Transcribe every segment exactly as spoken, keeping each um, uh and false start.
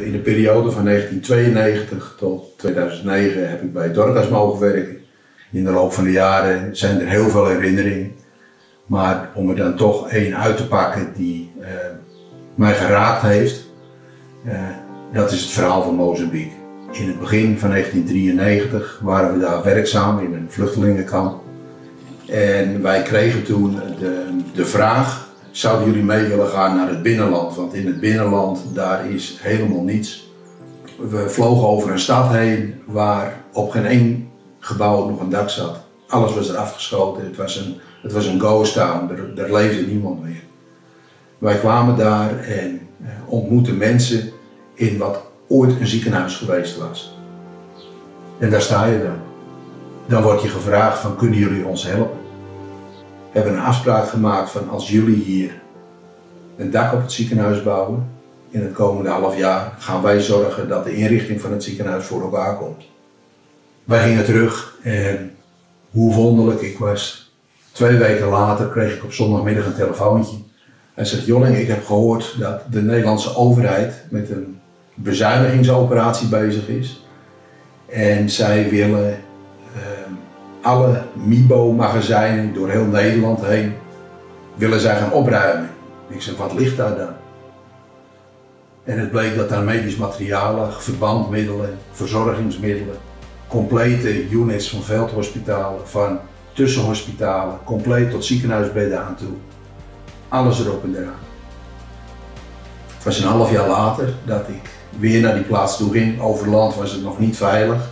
in de periode van negentien tweeënnegentig tot tweeduizend negen heb ik bij Dorcas mogen werken. In de loop van de jaren zijn er heel veel herinneringen. Maar om er dan toch één uit te pakken die uh, mij geraakt heeft, uh, dat is het verhaal van Mozambique. In het begin van negentien drieënnegentig waren we daar werkzaam in een vluchtelingenkamp. En wij kregen toen de, de vraag, zouden jullie mee willen gaan naar het binnenland? Want in het binnenland, daar is helemaal niets. We vlogen over een stad heen waar op geen één gebouw nog een dak zat. Alles was er afgeschoten, het was een, het was een ghost town, er, er leefde niemand meer. Wij kwamen daar en eh, ontmoetten mensen in wat ooit een ziekenhuis geweest was. En daar sta je dan. Dan wordt je gevraagd van, kunnen jullie ons helpen? We hebben een afspraak gemaakt van, als jullie hier een dak op het ziekenhuis bouwen, in het komende half jaar gaan wij zorgen dat de inrichting van het ziekenhuis voor elkaar komt. Wij gingen terug en hoe wonderlijk ik was. Twee weken later kreeg ik op zondagmiddag een telefoontje. Hij zegt, Jolling, ik heb gehoord dat de Nederlandse overheid met een bezuinigingsoperatie bezig is. En zij willen uh, alle Mibo-magazijnen door heel Nederland heen, willen zij gaan opruimen. Ik zeg, wat ligt daar dan? En het bleek dat daar medisch materiaal lag, verbandmiddelen, verzorgingsmiddelen, complete units van veldhospitalen, van tussenhospitalen, compleet tot ziekenhuisbedden aan toe. Alles erop en eraan. Het was een half jaar later dat ik weer naar die plaats toe ging. Over land was het nog niet veilig.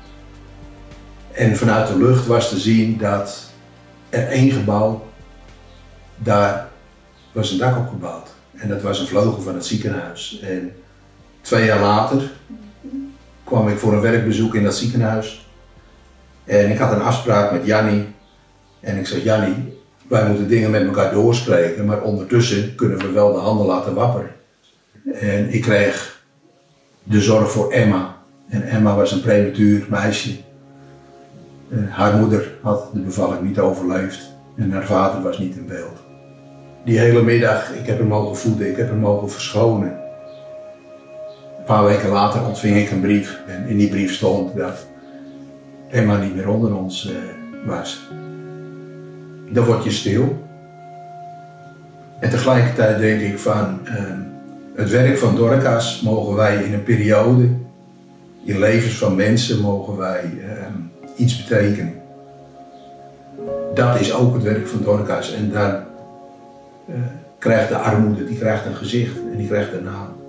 En vanuit de lucht was te zien dat er één gebouw, daar was een dak op gebouwd. En dat was een vleugel van het ziekenhuis. En twee jaar later kwam ik voor een werkbezoek in dat ziekenhuis. En ik had een afspraak met Jannie. En ik zei, Jannie, wij moeten dingen met elkaar doorspreken, maar ondertussen kunnen we wel de handen laten wapperen. En ik kreeg de zorg voor Emma. En Emma was een prematuur meisje. Uh, haar moeder had de bevalling niet overleefd en haar vader was niet in beeld. Die hele middag, ik heb hem mogen voeden, ik heb hem mogen verschonen. Een paar weken later ontving ik een brief en in die brief stond dat Emma niet meer onder ons uh, was. Dan word je stil. En tegelijkertijd denk ik van, uh, het werk van Dorcas mogen wij in een periode, in levens van mensen mogen wij uh, iets betekenen. Dat is ook het werk van Dorcas en dan uh, krijgt de armoede, die krijgt een gezicht en die krijgt een naam.